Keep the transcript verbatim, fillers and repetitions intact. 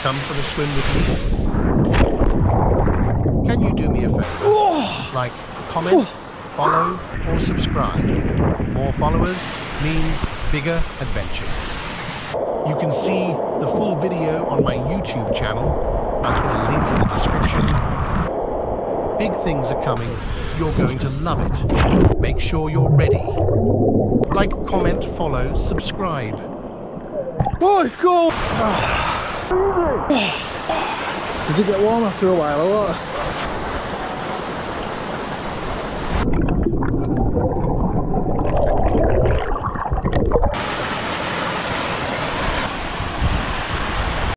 come for the swim with me? Can you do me a favour? Like comment, follow or subscribe. More followers means bigger adventures. You can see the full video on my YouTube channel. I'll put a link in the description. Big things are coming. You're going to love it. Make sure you're ready. Like, comment, follow, subscribe. Oh, it's cold! Does it get warm after a while or what?